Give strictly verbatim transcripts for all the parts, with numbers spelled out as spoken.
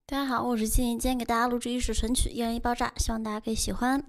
大家好，我是静怡，今天给大家录制一首神曲《一人一爆炸》，希望大家可以喜欢。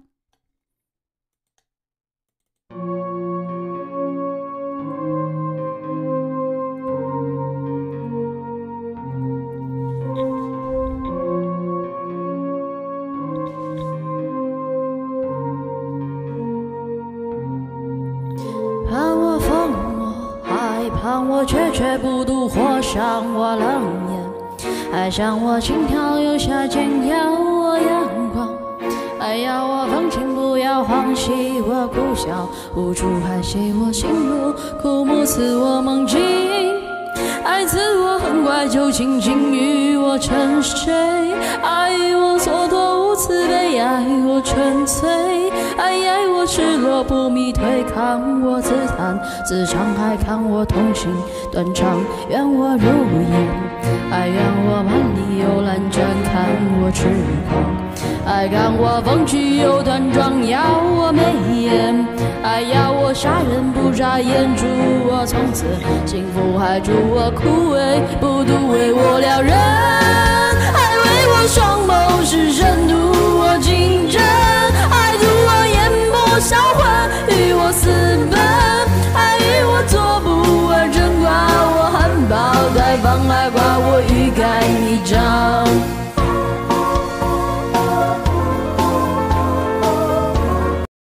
盼我疯魔，还盼我决绝不渡火伤我冷眼。还想我心跳留下煎药我阳光，还要我放晴不要欢喜我苦笑，无处还写我心路，枯木刺我梦境，爱刺我很快就轻轻与我沉睡，爱我蹉跎无慈悲，爱我纯粹，爱爱我赤裸不迷退，看我自弹自唱，还看我痛心断肠，愿我如烟，还愿我万里游览转，看我痴狂，还看我风趣又端庄，要我眉眼，还要我杀人不眨眼，祝我从此幸福，还祝我枯萎不独为我撩人，还为我双眸是神